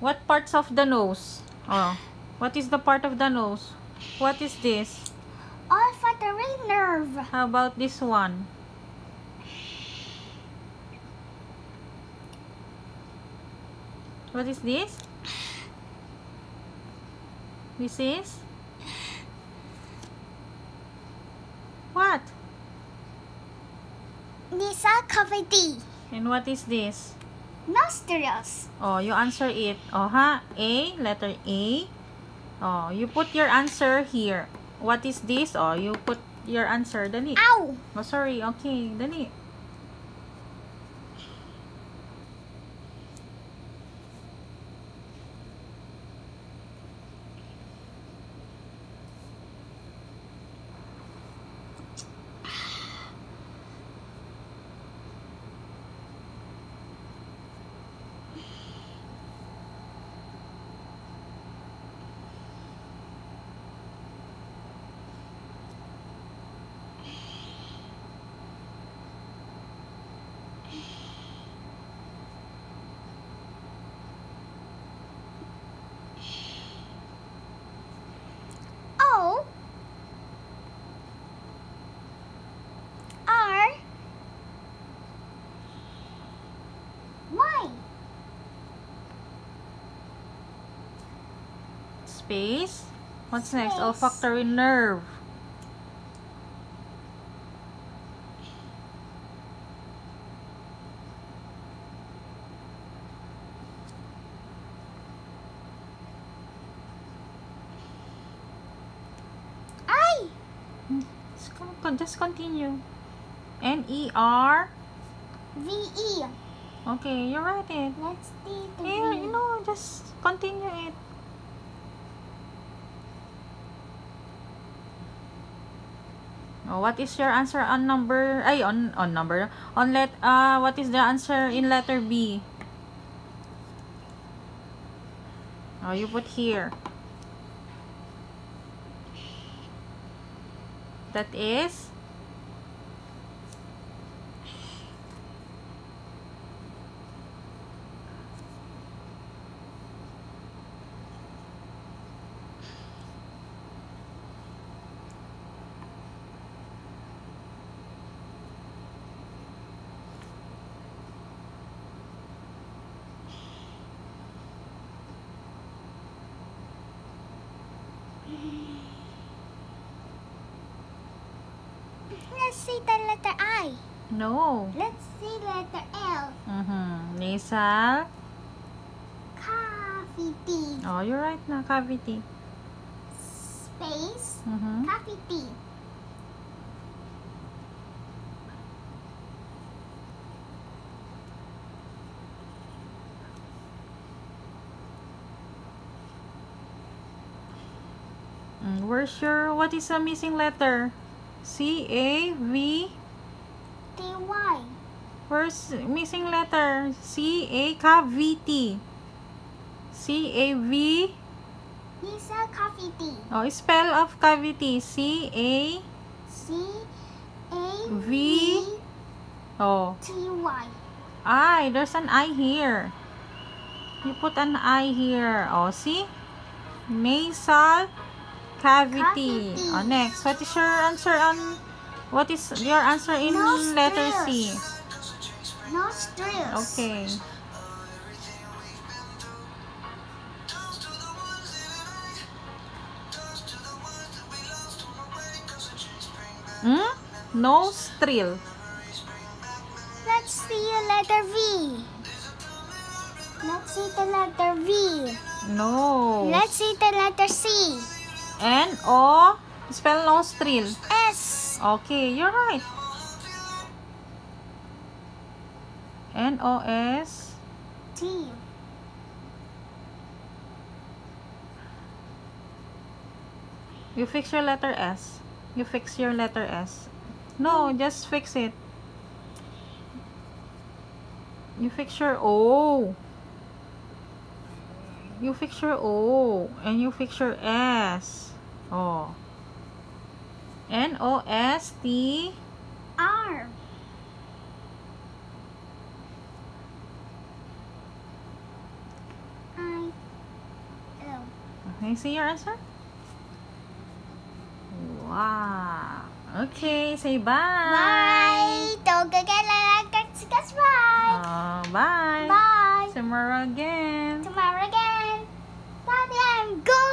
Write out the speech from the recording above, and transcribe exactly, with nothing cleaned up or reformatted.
What parts of the nose? Oh, what is the part of the nose? What is this? Olfactory nerve. How about this one? What is this? This is? What? Nasal cavity. And what is this? Nostrils. Oh, you answer it. Oh, ha? A, letter A. Oh, you put your answer here. What is this? Oh, you put your answer. Dali. Ow! Oh, sorry. Okay, dali. O. R. Y. Space. What's next? Space. Olfactory nerve. I. Just con- Just continue. N E R. V E. Okay, you write it. Let's see the Here, V. you know, just continue it. Oh, what is your answer on number? Ay, on on number. On let. Uh, what is the answer in letter B? Oh, you put here. That is. Let's see the letter I. No. Let's see letter L. Mm-hmm. Nasal. Cavity. Oh, you're right na. Cavity. Space. Mm-hmm. Cavity. Mm, where's your, what is a missing letter? C A V. T Y. Where's missing letter? C A cavity. C A V. Nasal cavity. Oh, spell of cavity. C A C A V. V Oh, T Y. I. There's an I here. You put an I here. Oh, see? Nasal cavity. Cavity. Oh, next. What is your answer on, what is your answer in Nostrils. letter C? Nostrils. Okay. Hmm? Nostril. Let's see a letter V. Let's see the letter V. No. Let's see the letter C. N O. Spell nostril. S. Okay, you're right. N O S. T. You fix your letter S. You fix your letter S. No, just fix it. You fix your O. You fix your O. And you fix your S. Oh. N O S T. R. I Can you see your answer? Wow. Okay, say bye. Bye. Don't forget to like and subscribe. Oh, bye. Bye. Tomorrow again. Tomorrow again. Daddy, I'm going.